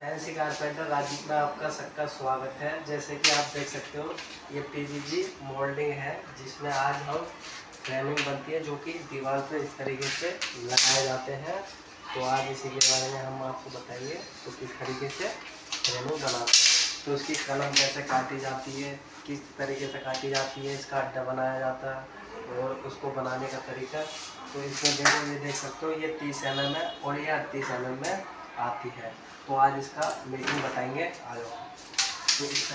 Fancy carpenter Rajiv में आपका सबका स्वागत है। जैसे कि आप देख सकते हो ये पीवीसी मोल्डिंग है जिसमें आज हम फ्रेमिंग बनती है जो कि दीवार पे इस तरीके से लगाए जाते हैं। तो आज इसी के बारे में हम आपको बताएंगे तो किस तरीके से फ्रेमिंग बनाते हैं। तो इसकी कलम कैसे काटी जाती है, किस तरीके से काटी जाती है, इसका अड्डा बनाया जाता है और उसको बनाने का तरीका। तो इसमें देखो ये देख सकते हो ये 30 mm है और ये 38 mm में आती है। तो आज इसका मेकिंग बताएंगे। आ जाओ। तो इस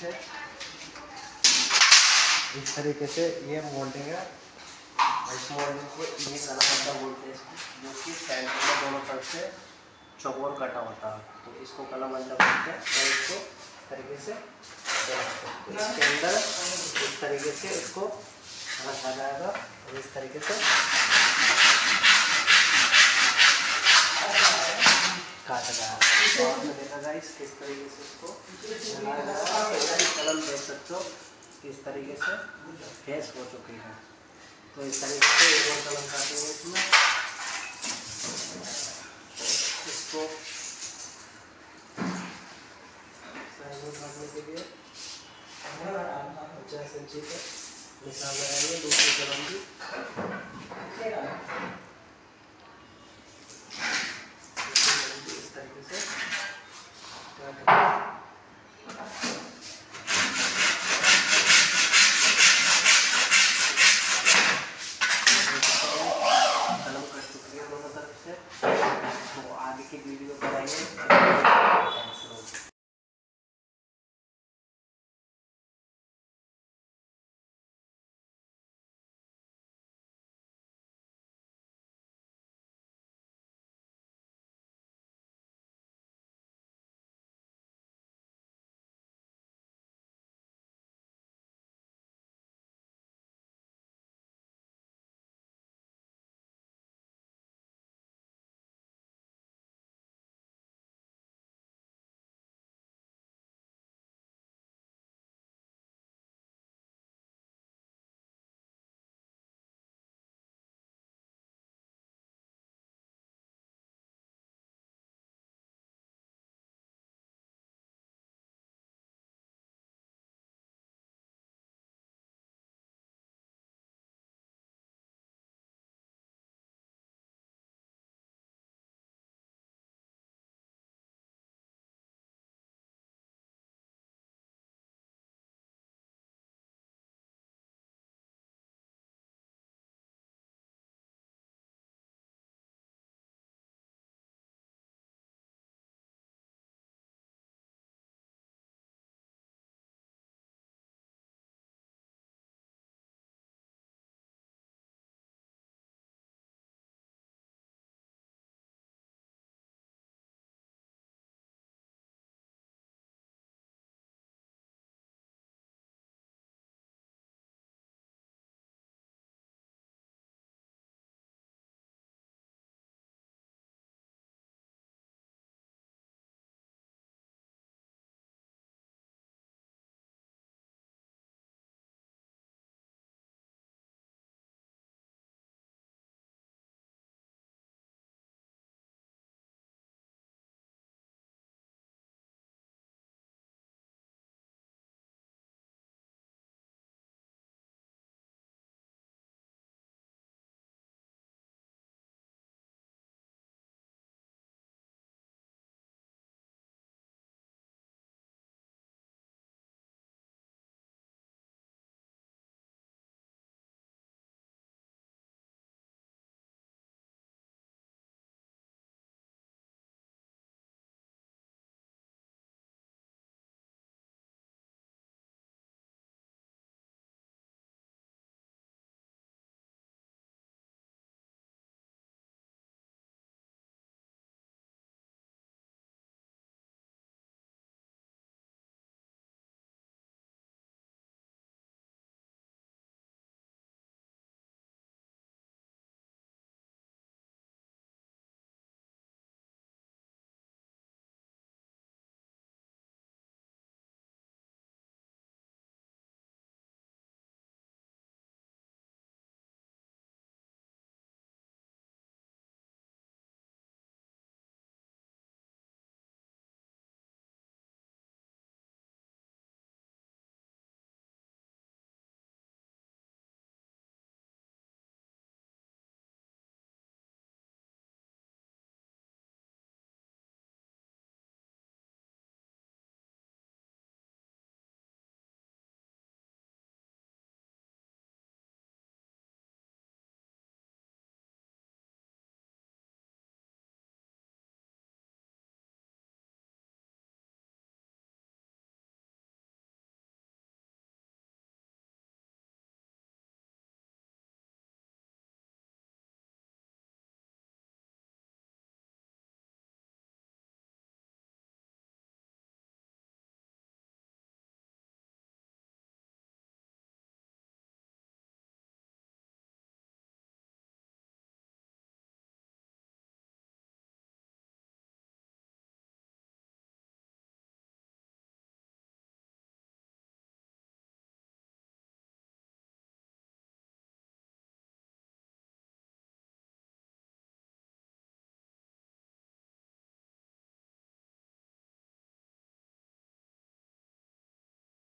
तरीके से ये मोल्डिंग है। इस मोल्डिंग को ये कलम अड्डा बोलते हैं इसको, जो कि सेंटर में दोनों तरफ से चौकोर कटा होता है। तो इसको कलम अड्डा बोलते हैं और इसको इस तरीके से तो इसके अंदर इस तरीके से इसको रखा जाएगा और इस तरीके से काटा जाएगा। तो आपने देखा गाइस किस तरीके से इसको बनाया जाएगा। कलम देख सकते हो किस तरीके से फेस हो चुकी है। तो इस तरीके से एक और कलम काटेंगे इसमें, इसको काटने के लिए जैसे निशान लगाएंगे दूसरी कलम भी।